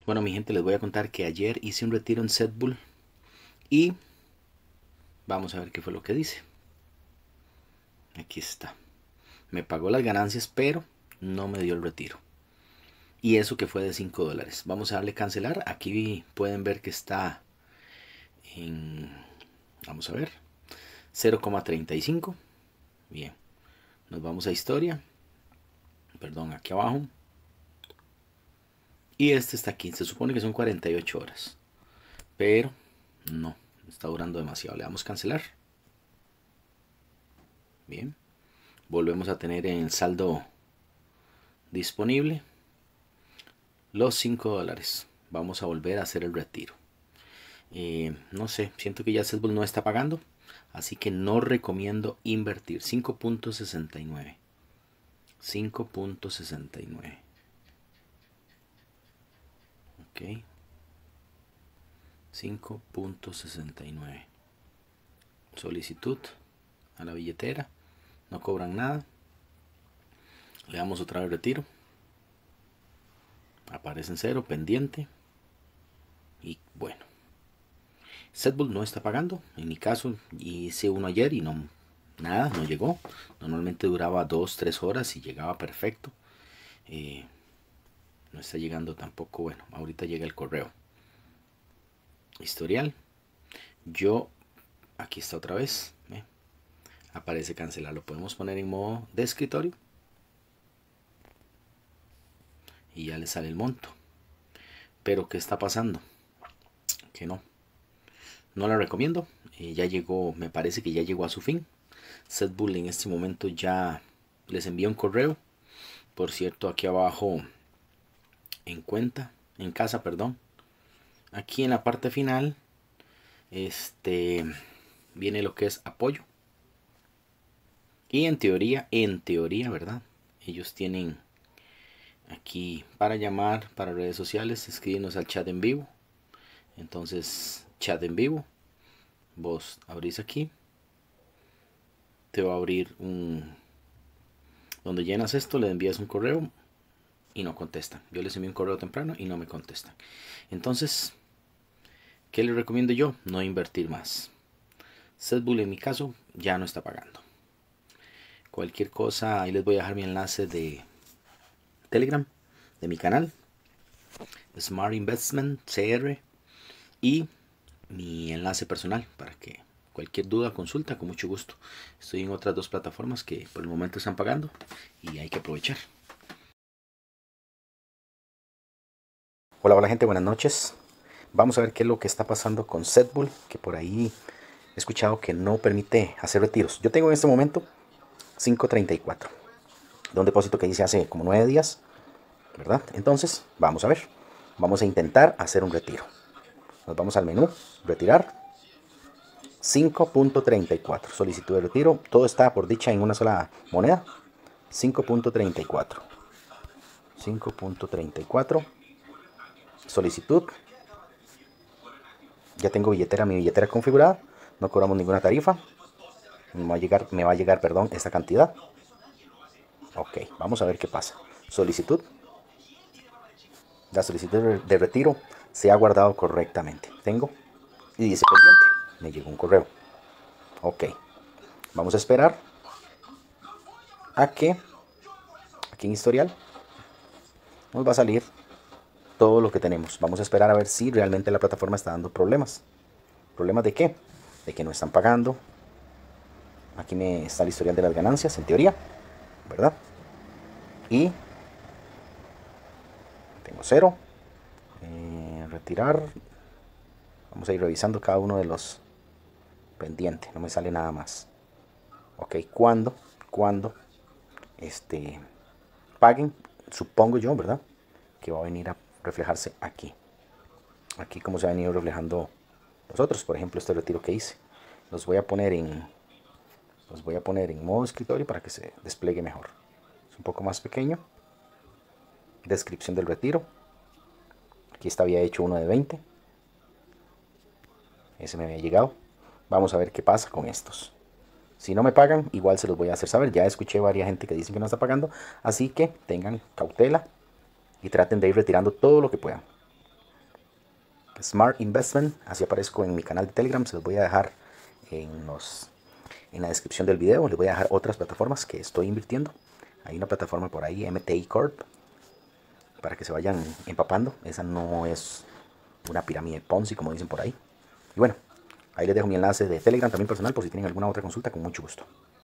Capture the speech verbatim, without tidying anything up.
Bueno, mi gente, les voy a contar que ayer hice un retiro en Setbull y vamos a ver qué fue lo que dice. Aquí está. Me pagó las ganancias, pero no me dio el retiro. Y eso que fue de cinco dólares. Vamos a darle cancelar. Aquí pueden ver que está en... Vamos a ver. cero coma treinta y cinco. Bien. Nos vamos a historia. Perdón, aquí abajo. Y este está aquí. Se supone que son cuarenta y ocho horas. Pero no. Está durando demasiado. Le damos cancelar. Bien. Volvemos a tener en el saldo disponible los cinco dólares. Vamos a volver a hacer el retiro. Eh, no sé, siento que ya Setbull no está pagando, así que no recomiendo invertir. cinco punto sesenta y nueve. cinco punto sesenta y nueve. Ok. cinco punto sesenta y nueve. Solicitud a la billetera. No cobran nada. Le damos otra vez retiro. Aparece en cero, pendiente. Y bueno. Setbull no está pagando. En mi caso hice uno ayer y no, nada, no llegó. Normalmente duraba dos tres horas y llegaba perfecto. Eh, no está llegando tampoco. Bueno, ahorita llega el correo. Historial. Yo, aquí está otra vez. ¿eh? Aparece cancelar. Lo podemos poner en modo de escritorio. Y ya le sale el monto. Pero ¿qué está pasando? Que no. No la recomiendo. Eh, ya llegó, me parece que ya llegó a su fin. Setbull en este momento ya les envía un correo. Por cierto, aquí abajo en cuenta, en casa, perdón. Aquí en la parte final, este, viene lo que es apoyo. Y en teoría, en teoría, ¿verdad? Ellos tienen aquí para llamar, para redes sociales, escribirnos al chat en vivo. Entonces, chat en vivo. Vos abrís aquí. Te va a abrir un... Donde llenas esto, le envías un correo y no contestan. Yo les envío un correo temprano y no me contestan. Entonces, ¿qué les recomiendo yo? No invertir más. Setbull en mi caso ya no está pagando. Cualquier cosa, ahí les voy a dejar mi enlace de Telegram, de mi canal, Smart Investment C R, y mi enlace personal para que cualquier duda, consulta, con mucho gusto. Estoy en otras dos plataformas que por el momento están pagando y hay que aprovechar. Hola, hola gente, buenas noches. Vamos a ver qué es lo que está pasando con Setbull, que por ahí he escuchado que no permite hacer retiros. Yo tengo en este momento cinco treinta y cuatro de un depósito que hice hace como nueve días, ¿verdad? Entonces, vamos a ver. Vamos a intentar hacer un retiro. Nos vamos al menú, retirar. cinco punto treinta y cuatro, solicitud de retiro. Todo está por dicha en una sola moneda. cinco punto treinta y cuatro. cinco punto treinta y cuatro. Solicitud. Ya tengo billetera, mi billetera configurada. No cobramos ninguna tarifa. Me va a llegar, me va a llegar, perdón, esta cantidad. Ok, vamos a ver qué pasa. Solicitud. La solicitud de retiro se ha guardado correctamente. Tengo y dice pendiente. Me llegó un correo. Ok, vamos a esperar a que aquí en historial nos va a salir todo lo que tenemos. Vamos a esperar a ver si realmente la plataforma está dando problemas. ¿Problemas de qué? De que no están pagando. Aquí me está el historial de las ganancias, en teoría, ¿verdad? Y tengo cero. Eh, retirar. Vamos a ir revisando cada uno de los pendientes. No me sale nada más. Ok, ¿cuándo? ¿Cuándo? Este, paguen, supongo yo, ¿verdad? Que va a venir a reflejarse aquí. Aquí como se ha venido reflejando los otros, por ejemplo, este retiro que hice. Los voy a poner en los voy a poner en modo escritorio para que se despliegue mejor. Es un poco más pequeño. Descripción del retiro. Aquí está, había hecho uno de veinte. Ese me había llegado. Vamos a ver qué pasa con estos. Si no me pagan, igual se los voy a hacer saber. Ya escuché varias gente que dicen que no está pagando. Así que tengan cautela y traten de ir retirando todo lo que puedan. Smart Investment. Así aparezco en mi canal de Telegram. Se los voy a dejar en, los, en la descripción del video. Les voy a dejar otras plataformas que estoy invirtiendo. Hay una plataforma por ahí, M T I Corp, para que se vayan empapando. Esa no es una pirámide Ponzi, como dicen por ahí. Y bueno, ahí les dejo mi enlace de Telegram también personal, por si tienen alguna otra consulta, con mucho gusto.